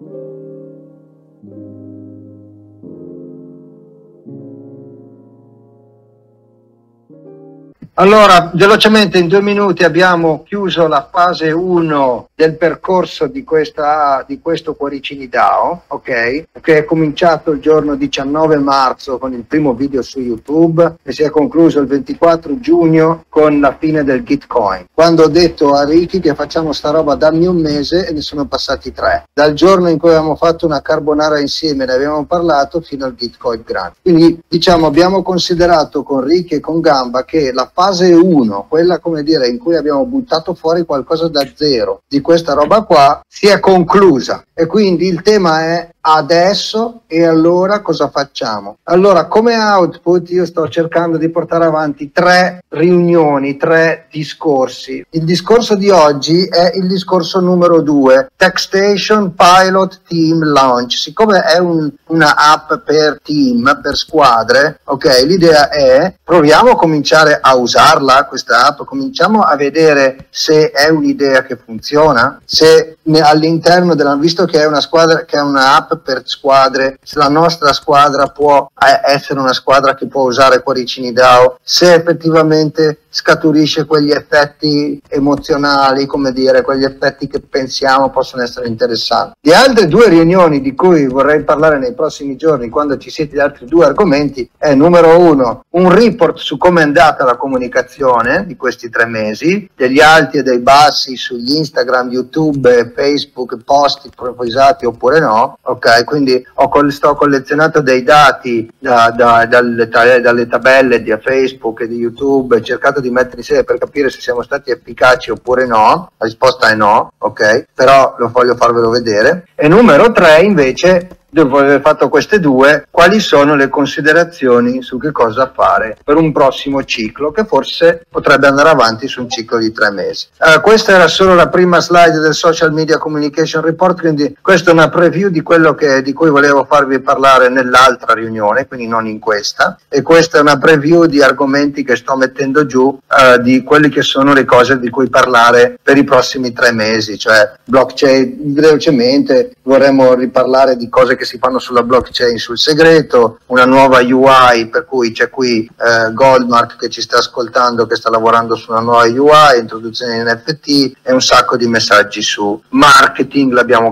Allora, velocemente in 2 minuti abbiamo chiuso la fase 1 del percorso di questo Cuoricini DAO, ok? Che è cominciato il giorno 19 marzo con il primo video su YouTube e si è concluso il 24 giugno con la fine del Gitcoin. Quando ho detto a Ricky che facciamo sta roba dammi un mese e ne sono passati 3. Dal giorno in cui abbiamo fatto una carbonara insieme, ne abbiamo parlato, fino al Gitcoin Grant. Quindi diciamo abbiamo considerato con Ricky e con Gamba che la fase 1, quella come dire in cui abbiamo buttato fuori qualcosa da zero di questa roba qua, si è conclusa e quindi il tema è adesso e allora cosa facciamo? Allora come output io sto cercando di portare avanti 3 riunioni, 3 discorsi. Il discorso di oggi è il discorso numero 2, TechStation Pilot Team Launch. Siccome è una app per team, per squadre, ok, l'idea è proviamo a cominciare a usarla questa app, cominciamo a vedere se è un'idea che funziona, se all'interno della, visto che è una squadra, che è una app per squadre, se la nostra squadra può essere una squadra che può usare Cuoricini DAO, se effettivamente scaturisce quegli effetti emozionali, come dire, quegli effetti che pensiamo possono essere interessanti. Le altre 2 riunioni di cui vorrei parlare nei prossimi giorni, quando ci siete gli altri 2 argomenti, è numero 1, un report su come è andata la comunicazione di questi 3 mesi, degli alti e dei bassi sugli Instagram, YouTube, Facebook, post improvvisati oppure no, ok? Quindi sto collezionando dei dati dalle tabelle di Facebook e di YouTube, cercato di mettere insieme per capire se siamo stati efficaci oppure no. La risposta è no, ok? Però lo voglio farvelo vedere. E numero 3 invece, dopo aver fatto queste 2, quali sono le considerazioni su che cosa fare per un prossimo ciclo che forse potrebbe andare avanti su un ciclo di 3 mesi. Questa era solo la prima slide del Social Media Communication Report, quindi questa è una preview di quello di cui volevo farvi parlare nell'altra riunione, quindi non in questa, e questa è una preview di argomenti che sto mettendo giù, di quelle che sono le cose di cui parlare per i prossimi 3 mesi, cioè blockchain. Velocemente vorremmo riparlare di cose che si fanno sulla blockchain, sul segreto, una nuova UI, per cui c'è qui Goldmark che ci sta ascoltando, che sta lavorando su una nuova UI, introduzione di NFT e un sacco di messaggi su marketing, l'ho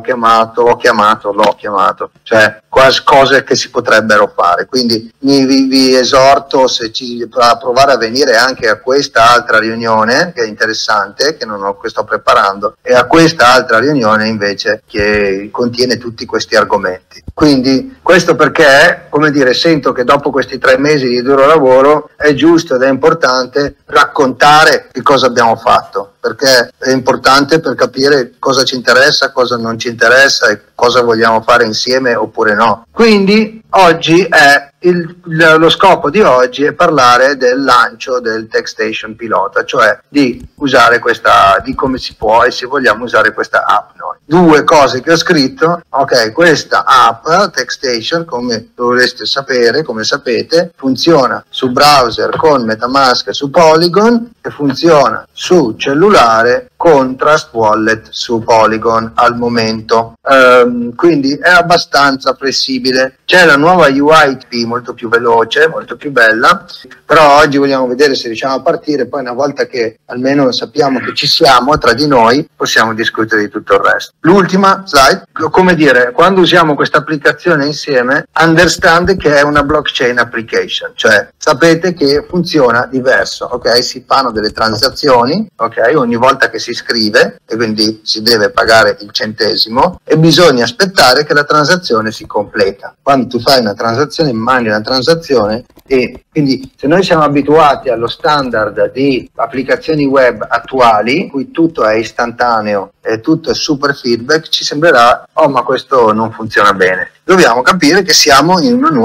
chiamato, cioè quasi cose che si potrebbero fare. Quindi vi esorto a provare a venire anche a questa altra riunione che è interessante, che sto preparando, e a questa altra riunione invece che contiene tutti questi argomenti. Quindi questo perché, come dire, sento che dopo questi 3 mesi di duro lavoro è giusto ed è importante raccontare che cosa abbiamo fatto, perché è importante per capire cosa ci interessa, cosa non ci interessa e cosa vogliamo fare insieme oppure no. Quindi oggi lo scopo di oggi è parlare del lancio del TechStation Pilota, cioè di usare di come si può e se vogliamo usare questa app noi. 2 cose che ho scritto, ok, questa app TechStation, come dovreste sapere, come sapete, funziona su browser con MetaMask e su Polygon e funziona su cellulare con Trust Wallet su Polygon al momento, quindi è abbastanza flessibile. C'è la nuova UI molto più veloce, molto più bella, però oggi vogliamo vedere se riusciamo a partire, poi una volta che almeno sappiamo che ci siamo tra di noi possiamo discutere di tutto il resto. L'ultima slide, come dire, quando usiamo questa applicazione insieme, understand che è una blockchain application, cioè sapete che funziona diverso, ok? Si fanno delle transazioni, ok? Ogni volta che si scrive e quindi si deve pagare il centesimo e bisogna aspettare che la transazione si completa. Quando tu fai una transazione, mandi una transazione, e quindi se noi siamo abituati allo standard di applicazioni web attuali in cui tutto è istantaneo e tutto è super feedback, ci sembrerà oh ma questo non funziona bene. Dobbiamo capire che siamo in un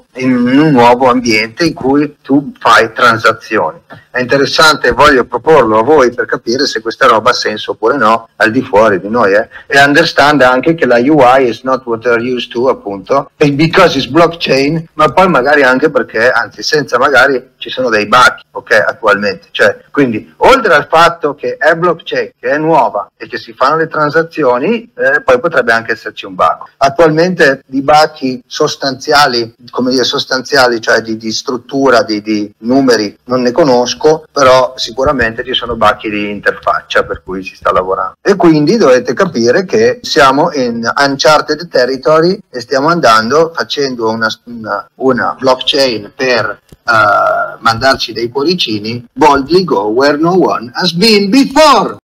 nuovo ambiente in cui tu fai transazioni. È interessante, voglio proporlo a voi per capire se questa roba ha senso oppure no al di fuori di noi, e understand anche che la UI is not what they're used to, appunto, because it's blockchain, ma poi magari anche perché, anzi senza magari ci sono dei bug, ok, attualmente. Cioè, quindi, oltre al fatto che è blockchain, che è nuova e che si fanno le transazioni, poi potrebbe anche esserci un bug. Attualmente di bug sostanziali, come dire, sostanziali, cioè di struttura, di numeri, non ne conosco, però sicuramente ci sono bug di interfaccia per cui si sta lavorando. E quindi dovete capire che siamo in uncharted territory e stiamo andando facendo una blockchain per mandarci dei cuoricini, boldly go where no one has been before.